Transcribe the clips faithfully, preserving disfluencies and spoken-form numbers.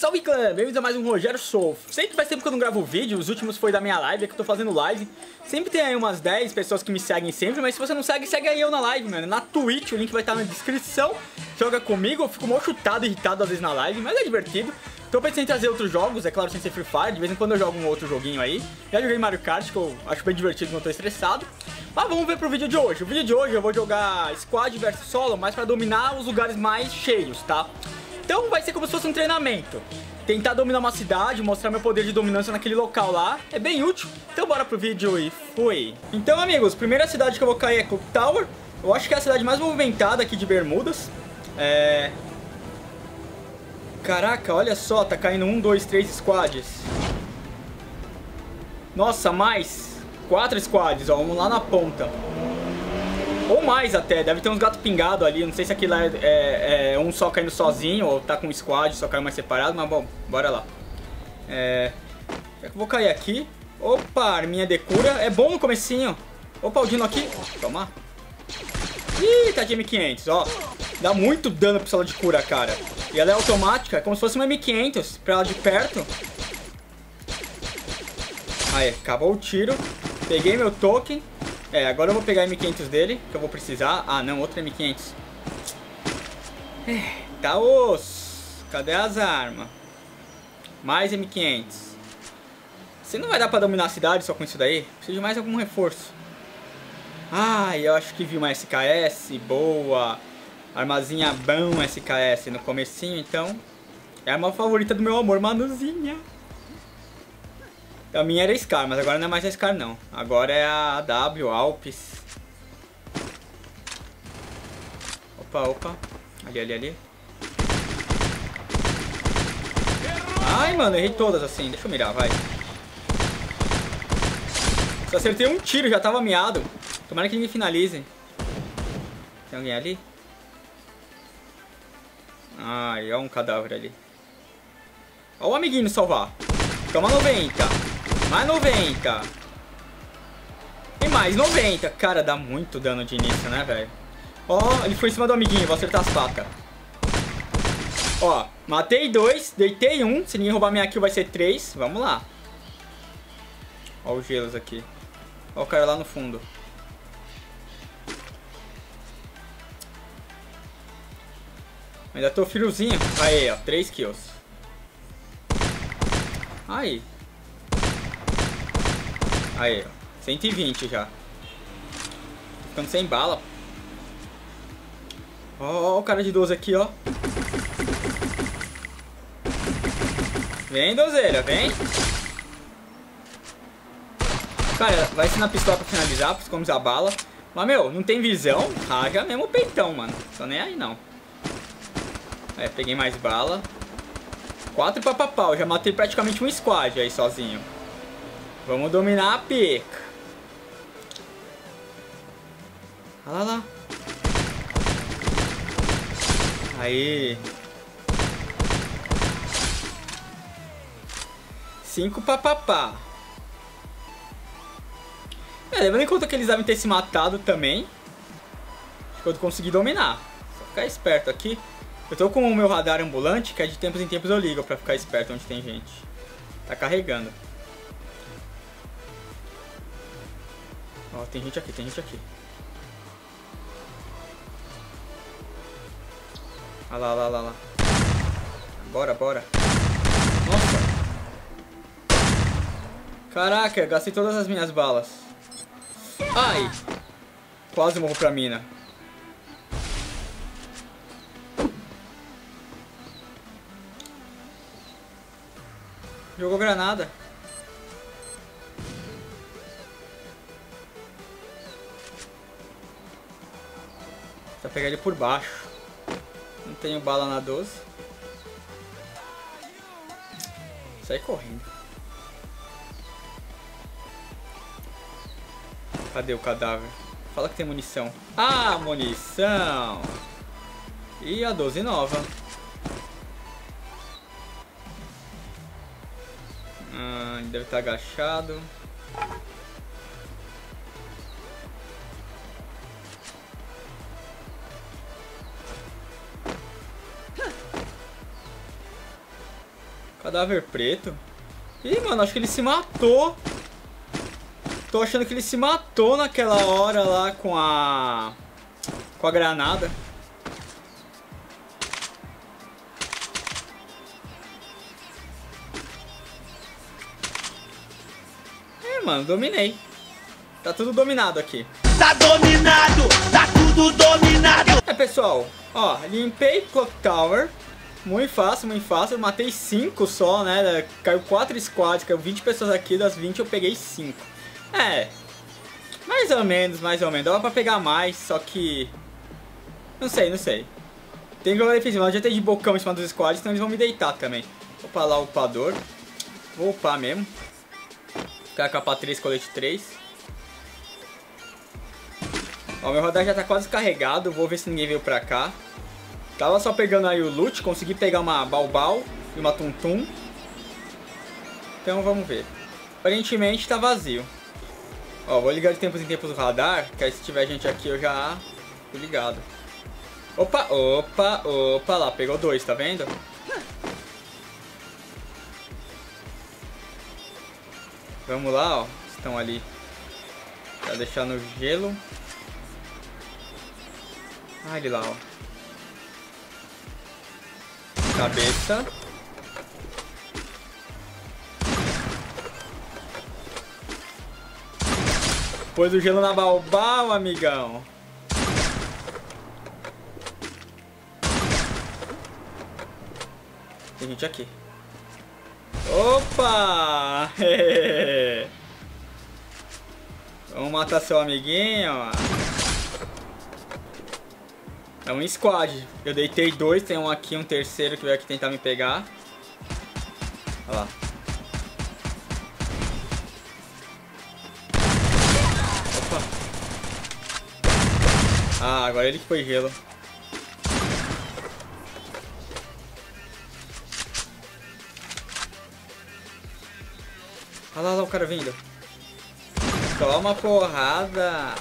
Salve clã, bem-vindos a mais um Rogério Soul. Sempre faz tempo que eu não gravo vídeo, os últimos foi da minha live, é que eu tô fazendo live. Sempre tem aí umas dez pessoas que me seguem sempre, mas se você não segue, segue aí eu na live, mano. Na Twitch, o link vai estar na descrição. Joga comigo, eu fico mó chutado, irritado às vezes na live, mas é divertido. Tô pensando em trazer outros jogos, é claro, sem ser Free Fire, de vez em quando eu jogo um outro joguinho aí. Já joguei Mario Kart, que eu acho bem divertido quando eu tô estressado. Mas vamos ver pro vídeo de hoje. O vídeo de hoje eu vou jogar Squad versus Solo, mas pra dominar os lugares mais cheios, tá? Então vai ser como se fosse um treinamento. Tentar dominar uma cidade, mostrar meu poder de dominância naquele local lá. É bem útil. Então bora pro vídeo e fui. Então, amigos, primeira cidade que eu vou cair é Clock Tower. Eu acho que é a cidade mais movimentada aqui de Bermudas. É... Caraca, olha só, tá caindo um, dois, três squads. Nossa, mais quatro squads, ó, vamos lá na ponta. Ou mais até, deve ter uns gatos pingados ali. Não sei se aquilo é, é, é um só caindo sozinho ou tá com um squad, só caiu mais separado. Mas bom, bora lá. É... Eu vou cair aqui. Opa, arminha de cura. É bom no comecinho. Opa, o Dino aqui. Toma. Ih, tá de M quinhentos, ó. Dá muito dano pro sala de cura, cara. E ela é automática, é como se fosse uma M quinhentos pra ela de perto. Aí, acabou o tiro. Peguei meu token. É, agora eu vou pegar a M quinhentos dele, que eu vou precisar. Ah, não, outra M quinhentos. É, tá osso. Cadê as armas? Mais M quinhentos. Você não vai dar pra dominar a cidade só com isso daí? Preciso de mais algum reforço. Ah, eu acho que vi uma S K S. Boa. Armazinha bom S K S no comecinho, então. É a arma favorita do meu amor, Manuzinha. A minha era Scar, mas agora não é mais a Scar não. Agora é a W, Alpes. Opa, opa. Ali, ali, ali. Ai, mano, errei todas assim. Deixa eu mirar, vai. Só acertei um tiro, já tava miado. Tomara que ninguém finalize. Tem alguém ali? Ai, ó um cadáver ali. Ó o amiguinho salvar. Toma noventa. Mais noventa. E mais noventa. Cara, dá muito dano de início, né, velho? Ó, ele foi em cima do amiguinho. Vou acertar as patas. Ó, matei dois. Deitei um. Se ninguém roubar minha kill vai ser três. Vamos lá. Ó os gelos aqui. Ó o cara lá no fundo. Ainda tô friozinho. Aí, ó. três kills. Aí. Aí, ó. cento e vinte já. Tô ficando sem bala. Ó, ó o cara de doze aqui, ó. Vem, dozeira, vem. Cara, vai ser na pistola pra finalizar, pra economizar bala. Mas, meu, não tem visão. Raja mesmo o peitão, mano. Tô nem aí, não. É, peguei mais bala. Quatro papapau, já matei praticamente um squad aí sozinho. Vamos dominar a pica. Olha lá, lá. Aí. Cinco papapá. É, levando em conta que eles devem ter se matado também. Acho que eu consegui dominar. Só ficar esperto aqui. Eu tô com o meu radar ambulante, que é de tempos em tempos eu ligo pra ficar esperto onde tem gente. Tá carregando. Ó, tem gente aqui, tem gente aqui. Olha lá, lá, lá, lá. Bora, bora. Nossa. Caraca, gastei todas as minhas balas. Ai. Quase morro pra mina. Jogou granada. Vou pegar ele por baixo. Não tenho bala na doze. Sai correndo. Cadê o cadáver? Fala que tem munição. Ah, munição! E a doze nova. Ah, ele deve estar agachado. Cadáver preto. Ih, mano, acho que ele se matou. Tô achando que ele se matou naquela hora lá com a... Com a granada. É, mano, dominei. Tá tudo dominado aqui. Tá dominado, tá tudo dominado. É, pessoal, ó, limpei Clock Tower. Muito fácil, muito fácil. Eu matei cinco só, né? Caiu quatro squads, caiu vinte pessoas aqui. Das vinte eu peguei cinco. É, mais ou menos, mais ou menos. Dava pra pegar mais, só que... Não sei, não sei. Tem que jogar defensivo. Não adianta ir de bocão em cima dos squads, senão eles vão me deitar também. Vou upar lá o upador. Vou upar mesmo. Ficar capa três, colete três. Ó, meu radar já tá quase carregado. Vou ver se ninguém veio pra cá. Tava só pegando aí o loot. Consegui pegar uma Baobal e uma Tum Tum. Então vamos ver. Aparentemente tá vazio. Ó, vou ligar de tempos em tempos o radar. Que aí se tiver gente aqui eu já tô ligado. Opa, opa, opa lá. Pegou dois, tá vendo? Vamos lá, ó. Estão ali. Pra deixar no gelo. Ah, ele lá, ó. Cabeça. Pôs o gelo na Baobal, amigão. Tem gente aqui. Opa! Vamos matar seu amiguinho, ó. É um squad. Eu deitei dois, tem um aqui, um terceiro que veio aqui tentar me pegar. Olha lá. Opa. Ah, agora ele que foi gelo. Olha lá, olha lá o cara vindo. Toma porrada.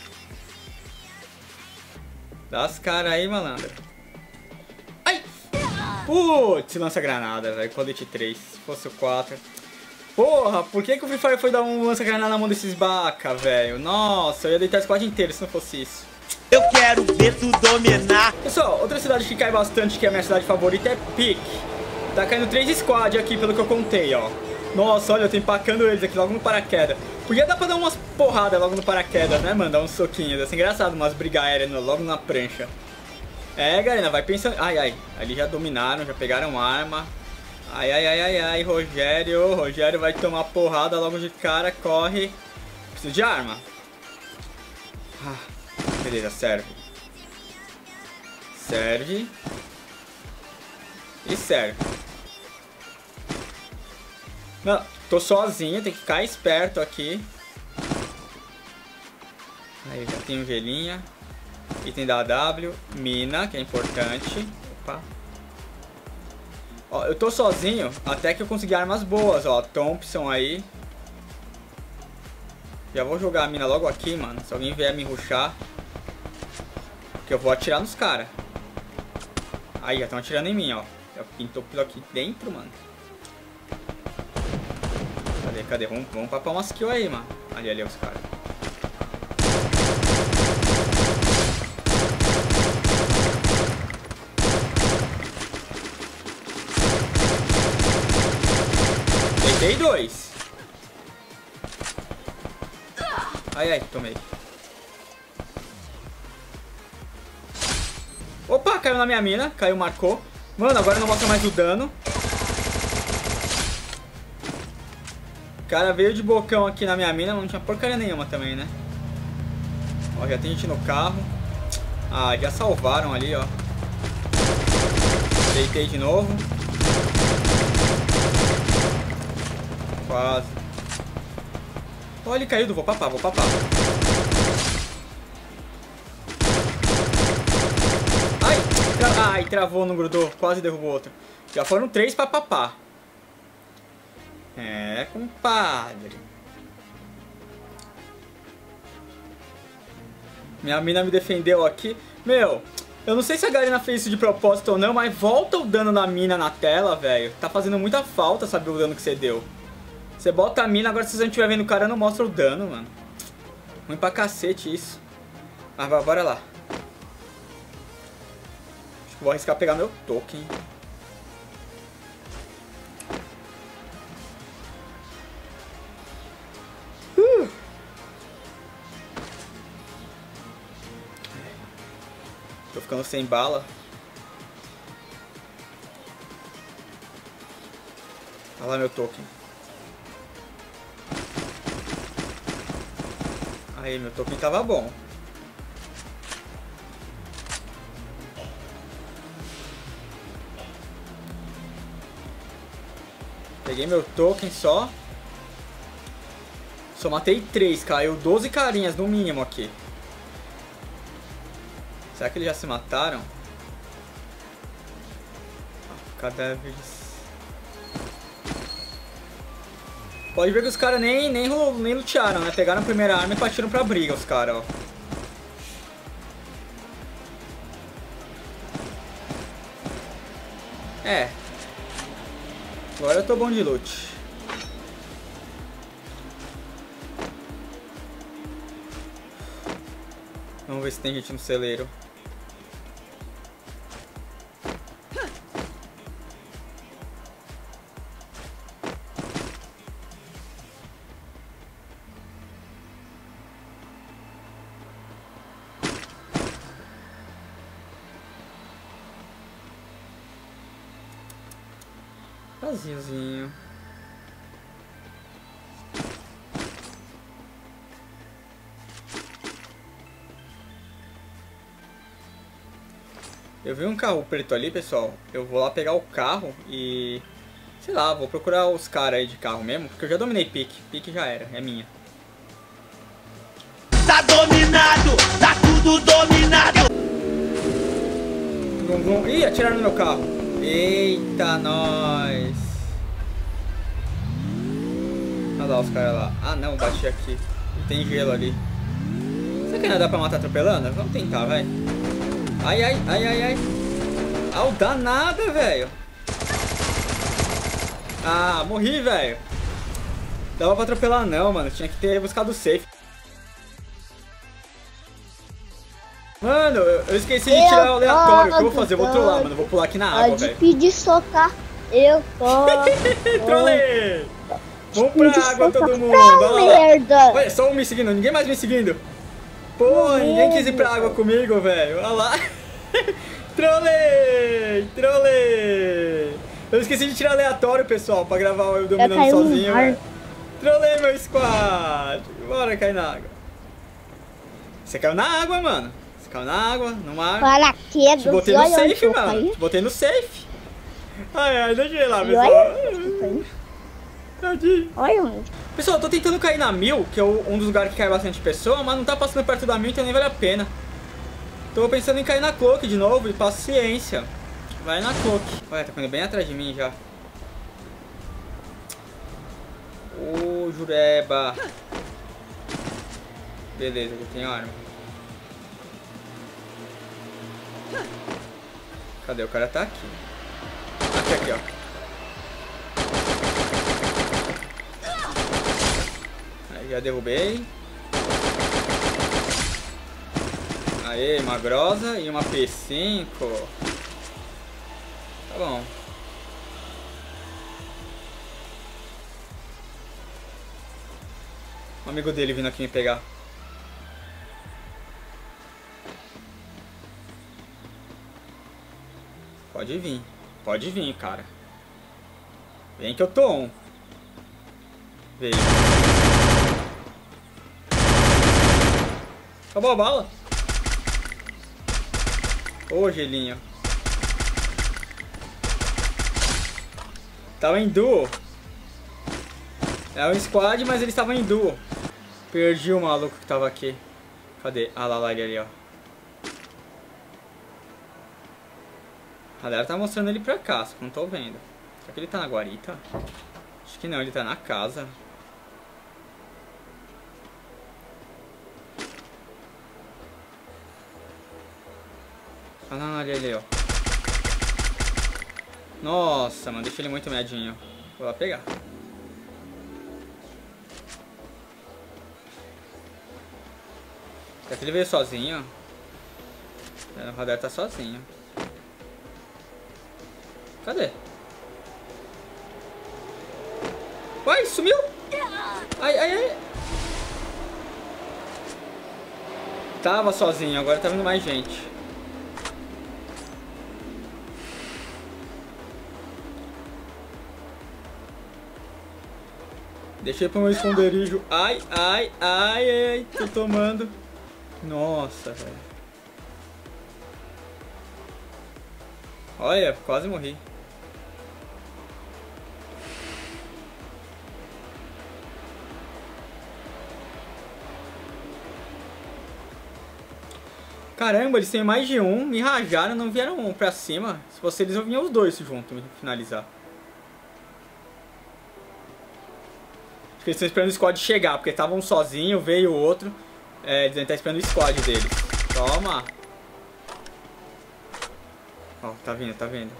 Dá as caras aí, malandro. Ai! Putz, lança granada, velho. Colete três. Se fosse o quatro. Porra, por que, que o Free Fire foi dar um lança granada na mão desses baca, velho? Nossa, eu ia deitar a squad inteira se não fosse isso. Eu quero ver tu dominar. Pessoal, outra cidade que cai bastante, que é a minha cidade favorita, é Peak. Tá caindo três squad aqui, pelo que eu contei, ó. Nossa, olha, eu tô empacando eles aqui logo no paraquedas. Podia dar pra dar umas porradas logo no paraquedas, né, mano? Dar uns soquinhos. Assim, engraçado, umas brigas aéreas logo na prancha. É, galera, vai pensando... Ai, ai. Ali já dominaram, já pegaram arma. Ai, ai, ai, ai, ai, Rogério. Rogério vai tomar porrada logo de cara. Corre. Preciso de arma. Ah, beleza, serve. Serve. E serve. Não, tô sozinho, tem que ficar esperto aqui. Aí já tem um gelinha. Item da A W. Mina, que é importante. Opa. Ó, eu tô sozinho até que eu consegui armas boas, ó. Thompson aí. Já vou jogar a mina logo aqui, mano. Se alguém vier me rushar. Porque eu vou atirar nos caras. Aí, já estão atirando em mim, ó. Já pintou pelo aqui dentro, mano. Cadê, cadê? Vamos, vamos papar umas kills aí, mano. Ali, ali, os caras. Deitei dois. Ai, ai, tomei. Opa, caiu na minha mina. Caiu, marcou. Mano, agora não mostra mais o dano. O cara veio de bocão aqui na minha mina, não tinha porcaria nenhuma também, né? Ó, já tem gente no carro. Ah, já salvaram ali, ó. Deitei de novo. Quase. Ó, ele caiu, vou papar, vou papar. Ai, tra... Ai, travou, não grudou. Quase derrubou outro. Já foram três pra papar. É, compadre. Minha mina me defendeu aqui. Meu, Eu não sei se a Garena fez isso de propósito ou não, mas volta o dano na mina na tela, velho. Tá fazendo muita falta saber o dano que você deu. Você bota a mina, agora se você não estiver vendo o cara, não mostra o dano, mano. Ruim pra cacete isso. Mas bora lá. Acho que vou arriscar pegar meu token. Uh! Tô ficando sem bala. Olha lá meu token. Aí, meu token tava bom. Peguei meu token só. Só matei três, caiu doze carinhas no mínimo aqui. Será que eles já se mataram? Ah, cadáveres. Pode ver que os caras nem, nem, nem lutearam, né? Pegaram a primeira arma e partiram pra briga, os caras, ó. É. Agora eu tô bom de loot. Vamos ver se tem gente no celeiro. Vaziozinho. Eu vi um carro preto ali, pessoal. Eu vou lá pegar o carro e... sei lá, vou procurar os caras aí de carro mesmo, porque eu já dominei pique. Pique já era, é minha. Tá dominado, tá tudo dominado. Vum, vum. Ih, atiraram no meu carro. Eita, nós. Olha lá os caras lá. Ah não, bati aqui. Tem gelo ali. Será que ainda dá pra matar atropelando? Vamos tentar, vai. Ai, ai, ai, ai, ai. Ah, o danada, velho. Ah, morri, velho. Dava pra atropelar não, mano. Tinha que ter buscado o safe. Mano, eu esqueci de tirar o aleatório. O que eu vou fazer? Eu vou trollar, mano. Eu vou pular aqui na água, velho. Pode pedir socar. Eu tô... Trolei! Vamos pra água, todo mundo. Não, merda. Olha, só um me seguindo. Ninguém mais me seguindo. Pô, ninguém quis ir pra água comigo, velho. Olha lá. Trolei! Trolei! Eu esqueci de tirar aleatório, pessoal, pra gravar eu dominando sozinho, velho. Trolei meu squad. Bora cair na água. Você caiu na água, mano. Você caiu na água, no mar. Paraquedas. Te botei no safe, mano. Te botei no safe. Ai, ai, deixa eu ir lá, pessoal. Tadinho. Olha onde. Pessoal, eu tô tentando cair na mil, que é um dos lugares que cai bastante pessoa, mas não tá passando perto da mil, então nem vale a pena. Tô pensando em cair na cloak de novo, e paciência. Vai na cloak. Olha, tá ficando bem atrás de mim já. Ô, Jureba. Beleza, eu tenho arma. Cadê? O cara tá aqui. Aqui, aqui, ó. Aí, já derrubei. Aê, uma grosa e uma P cinco. Tá bom. Um amigo dele vindo aqui me pegar. Pode vir. Pode vir, cara. Vem que eu tô on. Veio. Acabou a bala. Ô, gelinho. Tava em duo. É um squad, mas eles estavam em duo. Perdi o maluco que tava aqui. Cadê? Ah, lá, lá, ele ali, ó. A galera tá mostrando ele pra cá, só que não tô vendo. Será que ele tá na guarita? Acho que não, ele tá na casa. Ah, não, ali, ali, ó. Nossa, mano, deixa ele muito meadinho. Vou lá pegar. Será que ele veio sozinho? É, o radar tá sozinho. Cadê? Uai, sumiu! Ai, ai, ai! Tava sozinho, agora tá vindo mais gente. Deixa eu ir pro meu esconderijo. Ai, ai, ai, ai, tô tomando. Nossa, velho. Olha, quase morri. Caramba, eles têm mais de um, me rajaram, não vieram um pra cima. Se fosse eles, eu vinha os dois juntos, finalizar. Acho que eles estão esperando o squad chegar, porque estavam sozinhos, veio o outro. É, eles devem estar esperando o squad deles. Toma! Ó, tá vindo, tá vindo.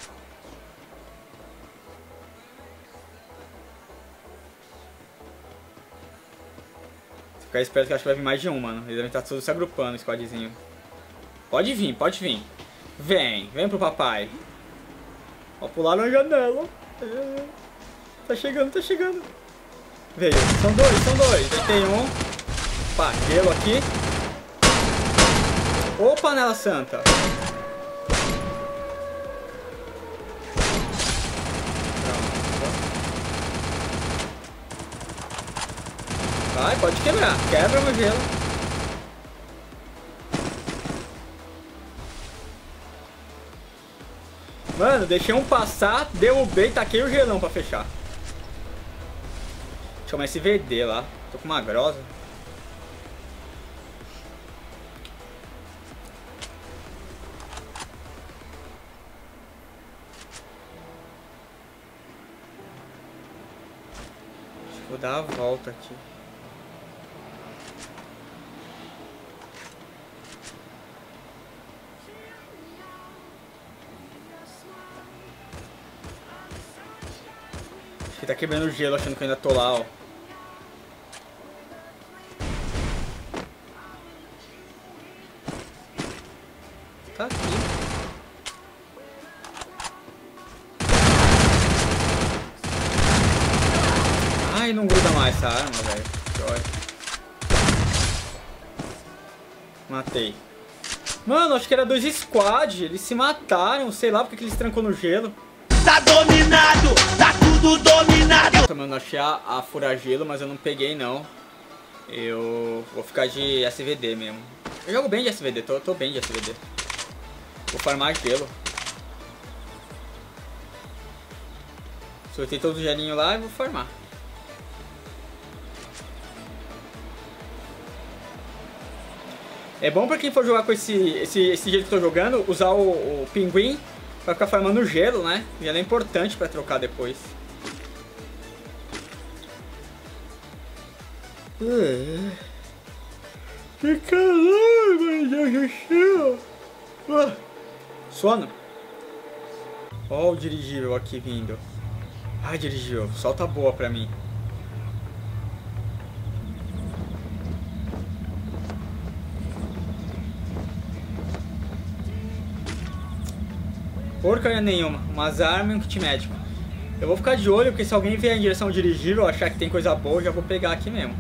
Ficar esperto que eu acho que vai vir mais de um, mano. Eles devem estar todos se agrupando, o squadzinho. Pode vir, pode vir. Vem, vem pro papai. Ó, pularam a janela. É. Tá chegando, tá chegando. Veio, são dois, são dois. Já tem um. Opa, gelo aqui. Ô, panela santa. Vai, pode quebrar. Quebra meu gelo. Mano, deixei um passar, derrubei, taquei o gelão pra fechar. Deixa eu S V D lá. Tô com uma grosa. Acho que vou dar a volta aqui. Acho que tá quebrando o gelo, achando que eu ainda tô lá, ó. Tá aqui. Ai, não gruda mais essa arma, velho. Que ódio. Matei. Mano, acho que era dois squad. Eles se mataram, sei lá porque que eles trancou no gelo. Tá dominado, tá tudo dominado. Nossa, mano, achei a, a fura-gelo, mas eu não peguei não. Eu vou ficar de S V D mesmo. Eu jogo bem de S V D, tô, tô bem de S V D. Vou farmar gelo. Sortei todos os gelinhos lá e vou farmar. É bom pra quem for jogar com esse, esse, esse jeito que eu tô jogando, usar o, o pinguim pra ficar farmando gelo, né? Gelo é importante pra trocar depois. Que caralho, meu Deus do céu! Sono. Ó o dirigível aqui vindo. Ai, dirigível, solta boa pra mim. Porcaria nenhuma, umas armas e um kit médico. Eu vou ficar de olho, porque se alguém vier em direção ao dirigível, achar que tem coisa boa, eu já vou pegar aqui mesmo.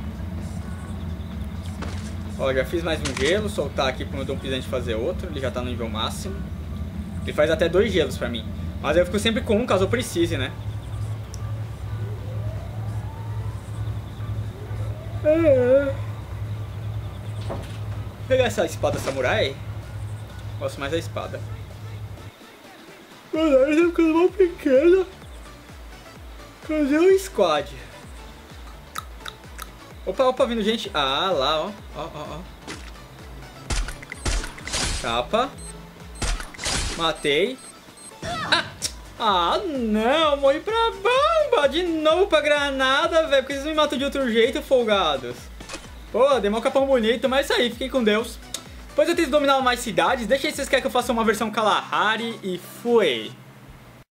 Ó, já fiz mais um gelo, soltar aqui pro meu Dom Pisante fazer outro, ele já tá no nível máximo. Ele faz até dois gelos pra mim. Mas eu fico sempre com um, caso eu precise, né? Vou pegar essa espada samurai. Gosto mais da espada. Mano, ela tá ficando mal pequena. Cadê o squad? Opa, opa, vindo gente. Ah, lá, ó. Ó, ó, ó. Capa. Matei. Ah, ah não. Morri pra bomba. De novo pra granada, velho. Porque vocês me matam de outro jeito, folgados. Pô, dei um capão bonito. Mas é isso aí. Fiquem com Deus. Pois eu tento dominar mais cidades, deixa aí se vocês querem que eu faça uma versão Kalahari e fui!